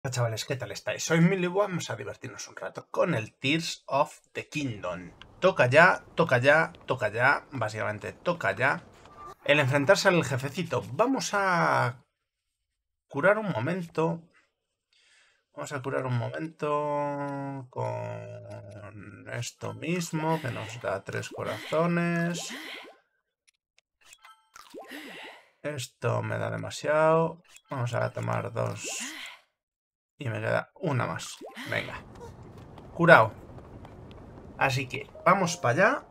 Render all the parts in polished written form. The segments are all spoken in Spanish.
Hola chavales, ¿qué tal estáis? Soy Millie, vamos a divertirnos un rato con el Tears of the Kingdom. Toca ya, toca ya, toca ya, básicamente toca ya el enfrentarse al jefecito. Vamos a curar un momento. Vamos a curar un momento con esto mismo, que nos da 3 corazones. Esto me da demasiado. Vamos a tomar 2. Y me queda una más. Venga. Curado. Así que vamos para allá.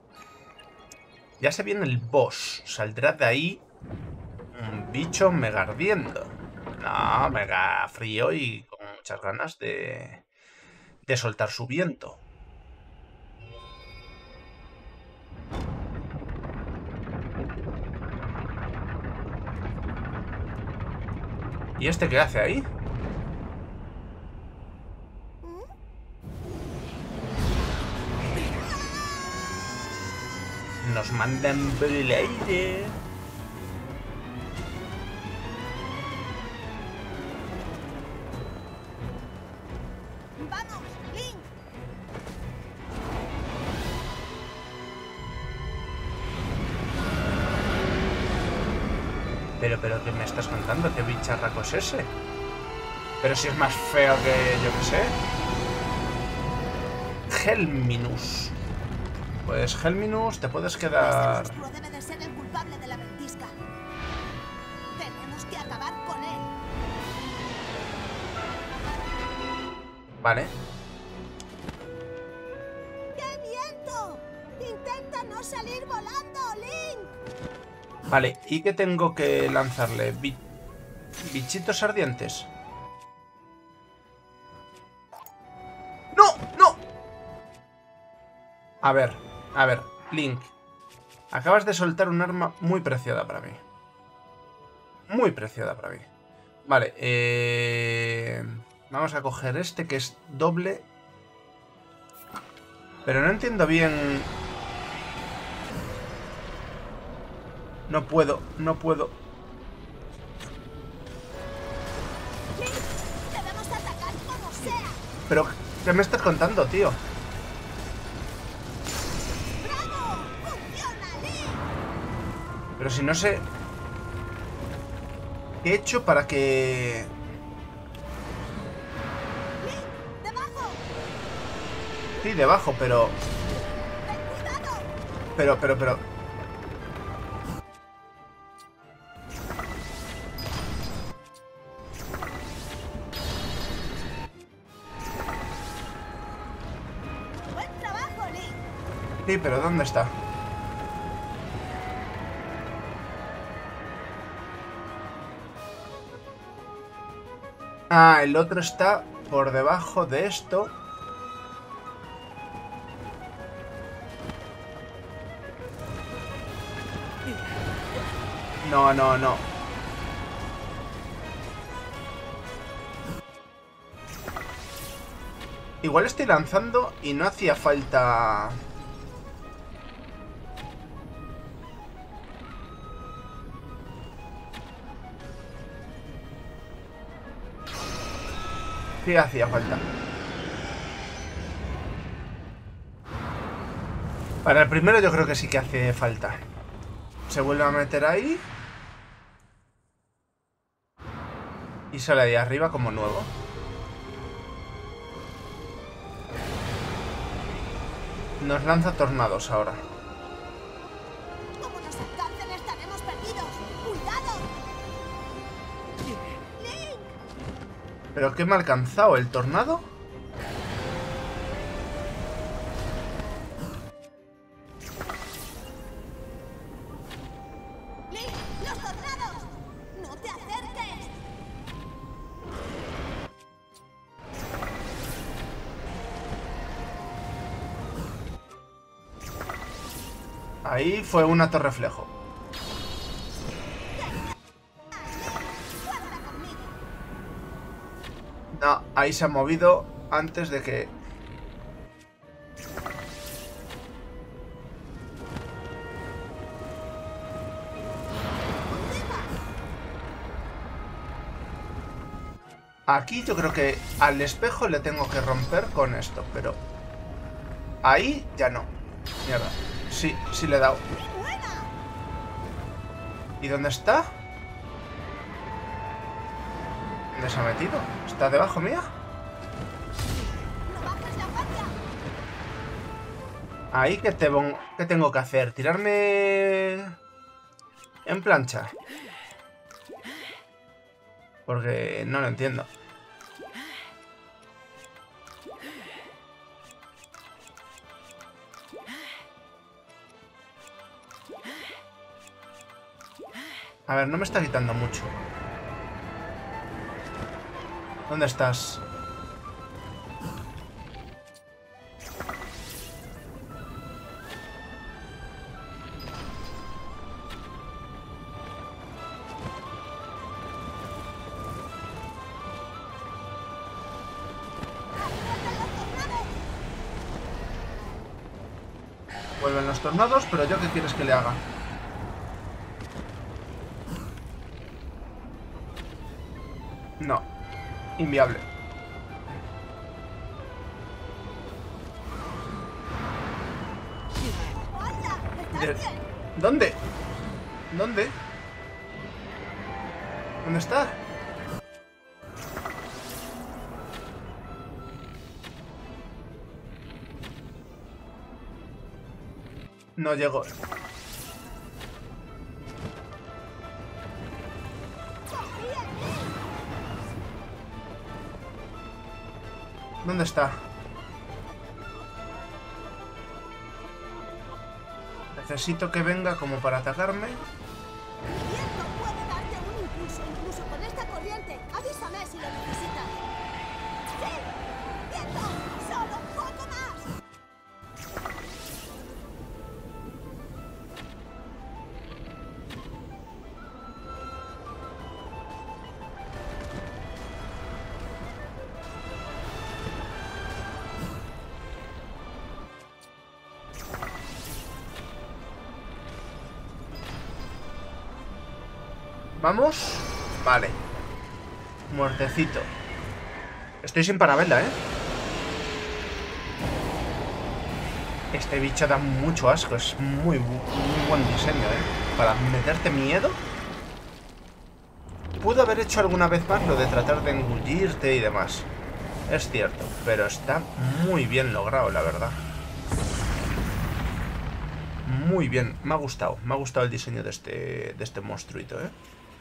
Ya se viene el boss. Saldrá de ahí un bicho mega ardiendo. No, mega frío y con muchas ganas de soltar su viento. ¿Y este qué hace ahí? Nos mandan por el aire. ¡Vamos, Link! Pero, ¿qué me estás contando? ¿Qué bicharraco es ese? Pero si es más feo que yo que sé. Helminus. Pues Helminus, te puedes quedar... Este monstruo debe de ser el culpable de la ventisca. Tenemos que acabar con él. Vale. ¡Qué viento! ¡Intenta no salir volando, Link! Vale, ¿y qué tengo que lanzarle? ¿Bichitos ardientes? ¡No! ¡No! A ver, Link. Acabas de soltar un arma muy preciada para mí. Muy preciada para mí. Vale, vamos a coger este que es doble. Pero no entiendo bien... No puedo. ¡Link! ¡Debemos atacar como sea! Pero, ¿qué me estás contando, tío? ¡Bravo! ¡Funciona, Link! Pero si no sé... ¿Qué he hecho para que...? ¡Link! ¡Debajo! Sí, debajo, pero... ¡Ten cuidado! Pero... ¡Buen trabajo, Link! Sí, pero ¿dónde está? Ah, el otro está por debajo de esto. No. Igual estoy lanzando y no hacía falta... Sí hacía falta. Para el primero yo creo que sí que hace falta. Se vuelve a meter ahí. Y sale ahí arriba como nuevo. Nos lanza tornados ahora. ¡Como nos alcancen estaremos perdidos! ¡Cuidado! ¡Link! ¿Pero qué me ha alcanzado? ¿El tornado? ¡Link! ¡Los tornados! ¡No te acerques! Ahí fue un alto reflejo. ¡Cuenta conmigo! No, ahí se ha movido antes de que... Aquí yo creo que al espejo le tengo que romper con esto, pero... ahí ya no. Mierda. Sí, sí le he dado. ¿Y dónde está? ¿Dónde se ha metido? ¿Está debajo mía? Ahí, ¿qué tengo que hacer? ¿Tirarme en plancha? Porque no lo entiendo. A ver, no me está quitando mucho. ¿Dónde estás? Vuelven los tornados, pero ¿yo qué quieres que le haga? No. Inviable. ¿Dónde? ¿Dónde? ¿Dónde está? No llego. ¿Dónde está? Necesito que venga como para atacarme. El viento puede darte un impulso, incluso con esta corriente. Avísame si lo necesitas. ¡Sí! ¡Viento! ¡Solo un poco más! ¿Vamos? Vale. Muertecito. Estoy sin parabela, ¿eh? Este bicho da mucho asco. Es muy buen diseño, ¿eh? Para meterte miedo. Pudo haber hecho alguna vez más lo de tratar de engullirte y demás. Es cierto, pero está muy bien logrado, la verdad. Muy bien. Me ha gustado el diseño de este monstruito, ¿eh?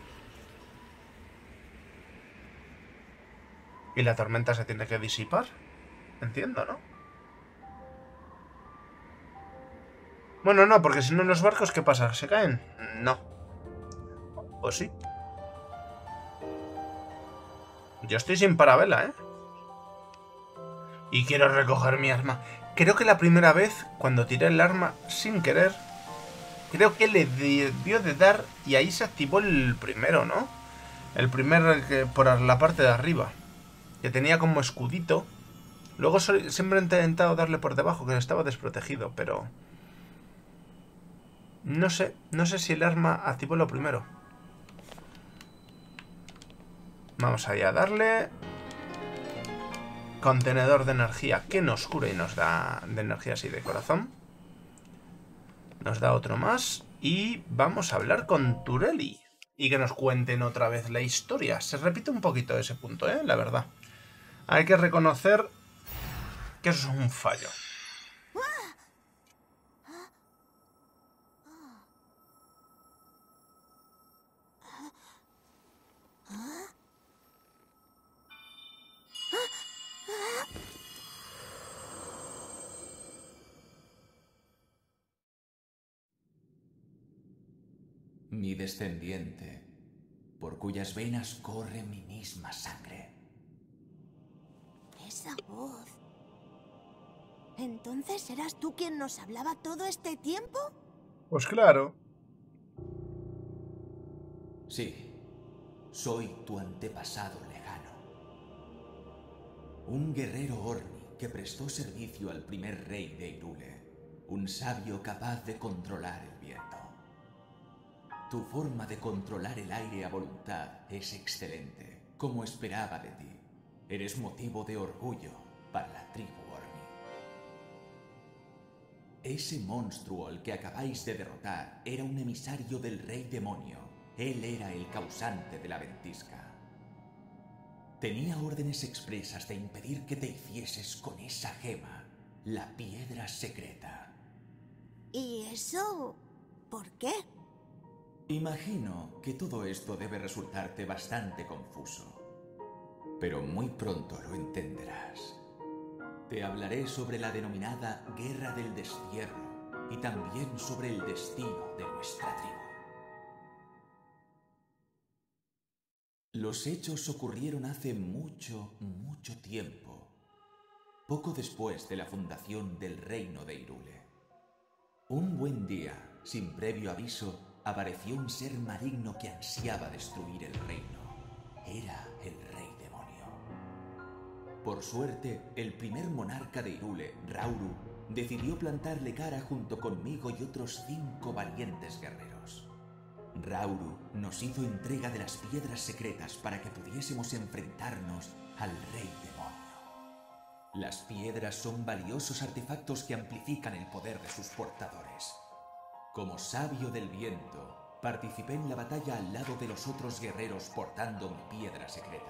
Y la tormenta se tiene que disipar. Entiendo, ¿no? Bueno, no, porque si no los barcos, ¿qué pasa? ¿Se caen? No. ¿O sí? Yo estoy sin parabela, ¿eh? Y quiero recoger mi arma. Creo que la primera vez, cuando tiré el arma sin querer, creo que le debió de dar y ahí se activó el primero, ¿no? El primer por la parte de arriba. Que tenía como escudito. Luego siempre he intentado darle por debajo, que estaba desprotegido, pero... no sé si el arma activó lo primero. Vamos allá a darle... Contenedor de energía que nos cura y nos da de energía así de corazón. Nos da otro más. Y vamos a hablar con Turelli. Y que nos cuenten otra vez la historia. Se repite un poquito ese punto, la verdad. Hay que reconocer que eso es un fallo. Mi descendiente, por cuyas venas corre mi misma sangre. Esa voz. ¿Entonces eras tú quien nos hablaba todo este tiempo? Pues claro. Sí, soy tu antepasado lejano. Un guerrero Orni que prestó servicio al primer rey de Hyrule. Un sabio capaz de controlar el viento. Tu forma de controlar el aire a voluntad es excelente, como esperaba de ti. Eres motivo de orgullo para la tribu Orni. Ese monstruo al que acabáis de derrotar era un emisario del Rey Demonio. Él era el causante de la ventisca. Tenía órdenes expresas de impedir que te hicieses con esa gema, la piedra secreta. ¿Y eso por qué? Imagino que todo esto debe resultarte bastante confuso, pero muy pronto lo entenderás. Te hablaré sobre la denominada Guerra del Destierro y también sobre el destino de nuestra tribu. Los hechos ocurrieron hace mucho, mucho tiempo, poco después de la fundación del reino de Hyrule. Un buen día, sin previo aviso, apareció un ser maligno que ansiaba destruir el reino. Era el Rey Demonio. Por suerte, el primer monarca de Hyrule, Rauru, decidió plantarle cara junto conmigo y otros 5 valientes guerreros. Rauru nos hizo entrega de las piedras secretas para que pudiésemos enfrentarnos al Rey Demonio. Las piedras son valiosos artefactos que amplifican el poder de sus portadores. Como sabio del viento, participé en la batalla al lado de los otros guerreros portando mi piedra secreta.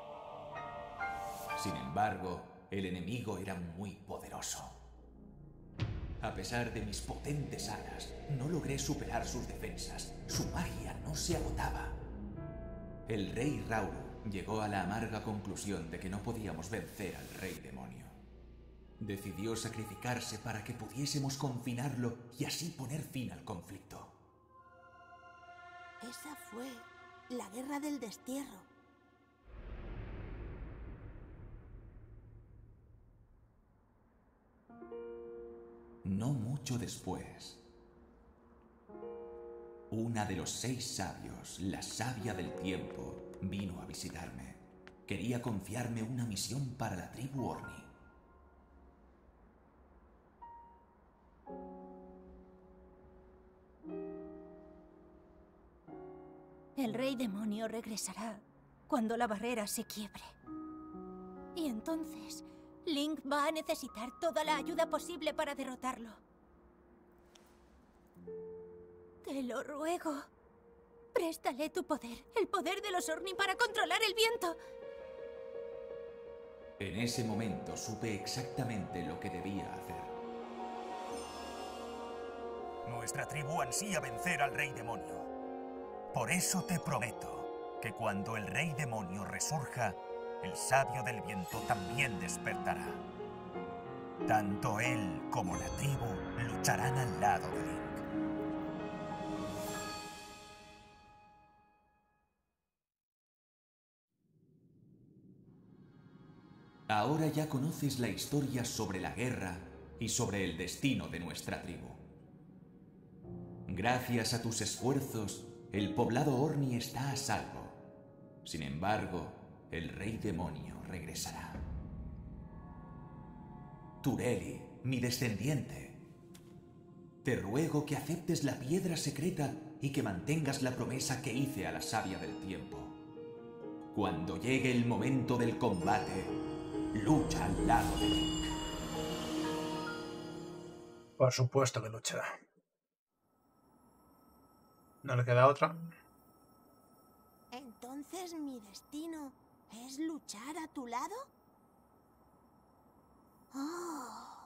Sin embargo, el enemigo era muy poderoso. A pesar de mis potentes alas, no logré superar sus defensas. Su magia no se agotaba. El rey Rauru llegó a la amarga conclusión de que no podíamos vencer al Rey Demonio. Decidió sacrificarse para que pudiésemos confinarlo y así poner fin al conflicto. Esa fue la Guerra del Destierro. No mucho después, una de los 6 sabios, la Sabia del Tiempo, vino a visitarme. Quería confiarme una misión para la tribu Orni. El Rey Demonio regresará cuando la barrera se quiebre. Y entonces, Link va a necesitar toda la ayuda posible para derrotarlo. Te lo ruego. Préstale tu poder, el poder de los Orni para controlar el viento. En ese momento supe exactamente lo que debía hacer. Nuestra tribu ansía vencer al Rey Demonio. Por eso te prometo que cuando el Rey Demonio resurja, el Sabio del Viento también despertará. Tanto él como la tribu lucharán al lado de Link. Ahora ya conoces la historia sobre la guerra y sobre el destino de nuestra tribu. Gracias a tus esfuerzos, el poblado Orni está a salvo. Sin embargo, el Rey Demonio regresará. Tureli, mi descendiente, te ruego que aceptes la piedra secreta y que mantengas la promesa que hice a la Sabia del Tiempo. Cuando llegue el momento del combate, lucha al lado de Link. Por supuesto que luchará. No le queda otra. ¿Entonces mi destino es luchar a tu lado? Oh.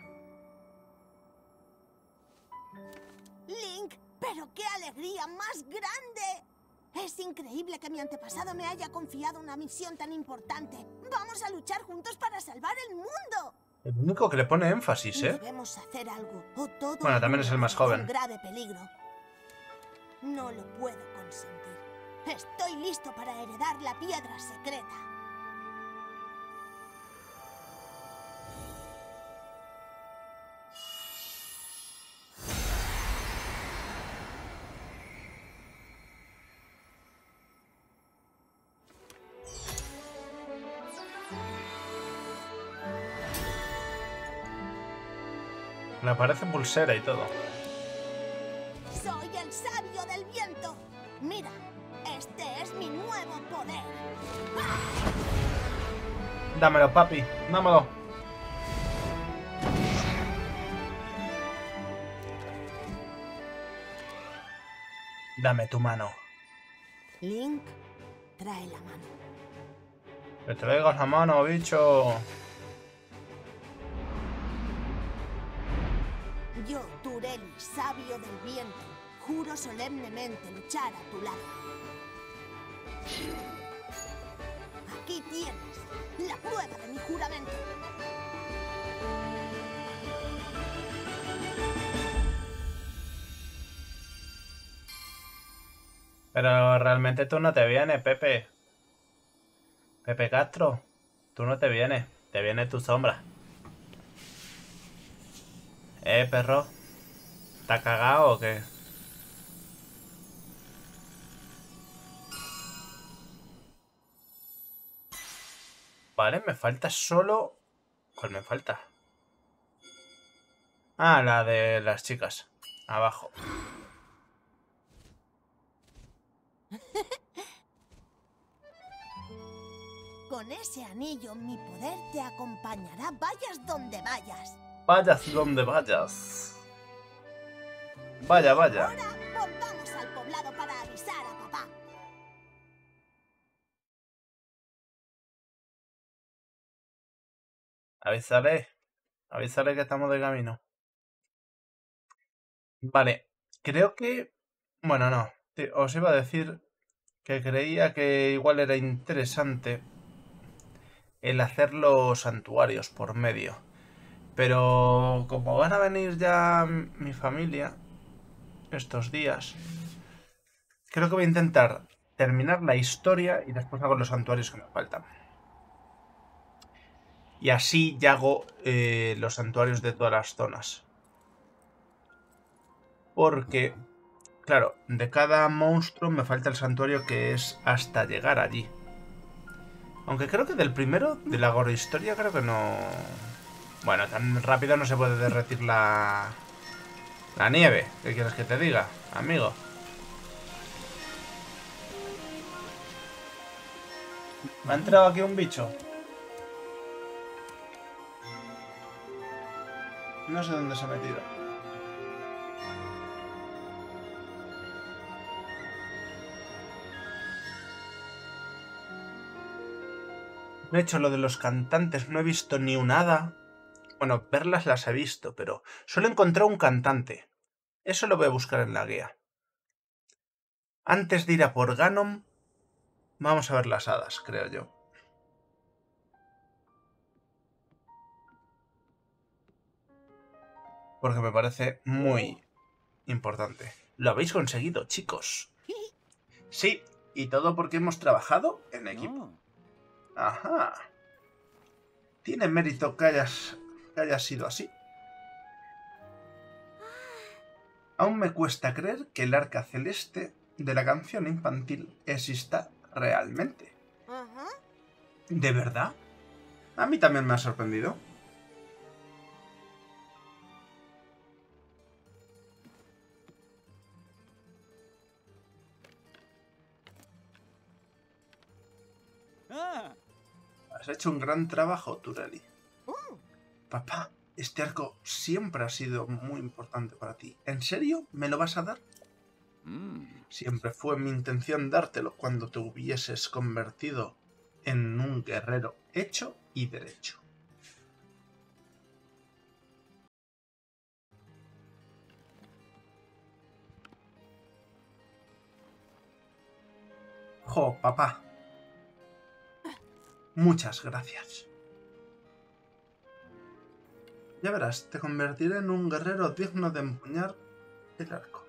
Link, pero qué alegría más grande. Es increíble que mi antepasado me haya confiado una misión tan importante. Vamos a luchar juntos para salvar el mundo. El único que le pone énfasis, ¿eh? Debemos hacer algo, o todo Bueno, también es el más joven. un grave peligro. No lo puedo consentir. Estoy listo para heredar la piedra secreta. Le aparece pulsera y todo. Soy el sabio del viento. Mira, este es mi nuevo poder. ¡Ah! Dámelo, papi. Dámelo. Dame tu mano. Link, trae la mano. Que traigas la mano, bicho. Yo, Tureli, sabio del viento, juro solemnemente luchar a tu lado. Aquí tienes la prueba de mi juramento. Pero realmente tú no te vienes, Pepe. Pepe Castro. Tú no te vienes. Te viene tu sombra. Perro. ¿Estás cagado o qué? Vale, me falta solo... ¿Cuál me falta? Ah, la de las chicas. Abajo. Con ese anillo mi poder te acompañará vayas donde vayas. Vayas donde vayas. Vaya, vaya. Ahora volvamos al poblado para avisar a papá. Avísale. Avísale que estamos de camino. Vale. Creo que... Bueno, no. Os iba a decir que creía que igual era interesante el hacer los santuarios por medio. Pero como van a venir ya mi familia estos días, creo que voy a intentar terminar la historia y después hago los santuarios que me faltan. Y así ya hago los santuarios de todas las zonas. Porque, claro, de cada monstruo me falta el santuario que es hasta llegar allí. Aunque creo que del primero, de la agrohistoria, creo que no... Bueno, tan rápido no se puede derretir la nieve. ¿Qué quieres que te diga, amigo? Me ha entrado aquí un bicho. No sé dónde se ha metido. De hecho, lo de los cantantes no he visto ni un hada. Bueno, verlas las he visto, pero solo he encontrado un cantante. Eso lo voy a buscar en la guía. Antes de ir a por Ganon, vamos a ver las hadas, creo yo. Porque me parece muy importante. Lo habéis conseguido, chicos. Sí, y todo porque hemos trabajado en equipo. Ajá. Tiene mérito que haya sido así. Aún me cuesta creer que el arca celeste de la canción infantil exista realmente. ¿De verdad? A mí también me ha sorprendido. Has hecho un gran trabajo, Tureli. Papá, este arco siempre ha sido muy importante para ti. ¿En serio me lo vas a dar? Siempre fue mi intención dártelo cuando te hubieses convertido en un guerrero hecho y derecho. Jo, papá. Muchas gracias. Ya verás, te convertiré en un guerrero digno de empuñar el arco.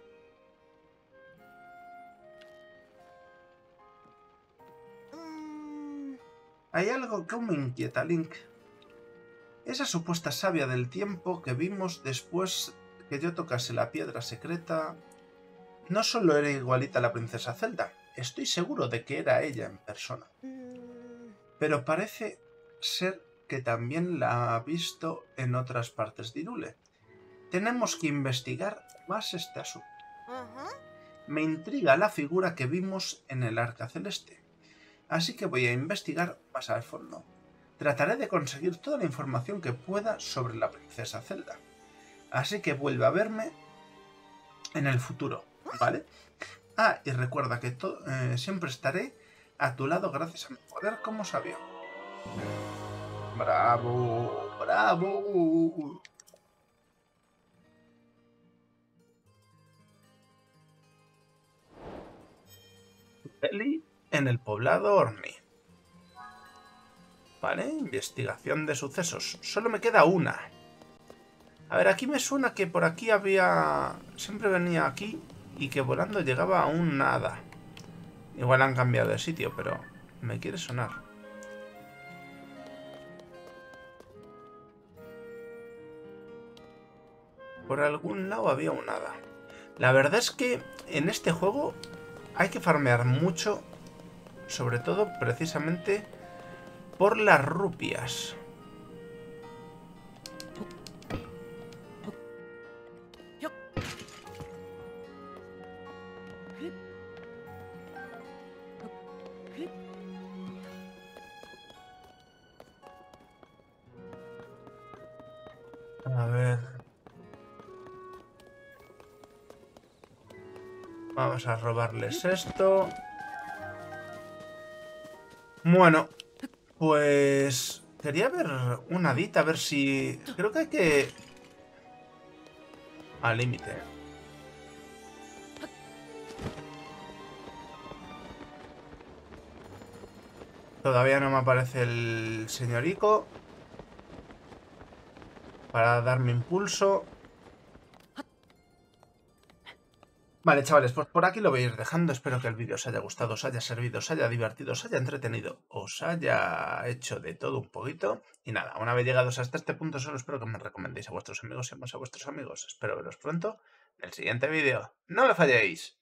Hay algo que aún me inquieta, Link. Esa supuesta savia del tiempo que vimos después que yo tocase la piedra secreta... No solo era igualita a la princesa Zelda, estoy seguro de que era ella en persona. Pero parece ser que también la ha visto en otras partes de Hyrule. Tenemos que investigar más este asunto. Me intriga la figura que vimos en el Arca Celeste, así que voy a investigar más al fondo. trataré de conseguir toda la información que pueda sobre la princesa Zelda. Así que vuelve a verme en el futuro, ¿vale? Ah, y recuerda que siempre estaré a tu lado gracias a mi poder como sabio. ¡Bravo! ¡Bravo! Eli en el poblado Orni. Vale, investigación de sucesos. Solo me queda una. A ver, aquí me suena que por aquí había... Siempre venía aquí y que volando llegaba a un nada. Igual han cambiado de sitio, pero me quiere sonar. Por algún lado había un nada. La verdad es que en este juego hay que farmear mucho, sobre todo precisamente por las rupias. A ver. Vamos a robarles esto. Bueno, pues... Quería ver una dita, a ver si... Creo que hay que... Al límite. Todavía no me aparece el señorico. Para darme impulso. Vale, chavales, pues por aquí lo voy a ir dejando. Espero que el vídeo os haya gustado, os haya servido, os haya divertido, os haya entretenido, os haya hecho de todo un poquito. Y nada, una vez llegados hasta este punto, solo espero que me recomendéis a vuestros amigos y más a vuestros amigos. Espero veros pronto en el siguiente vídeo. ¡No me falléis!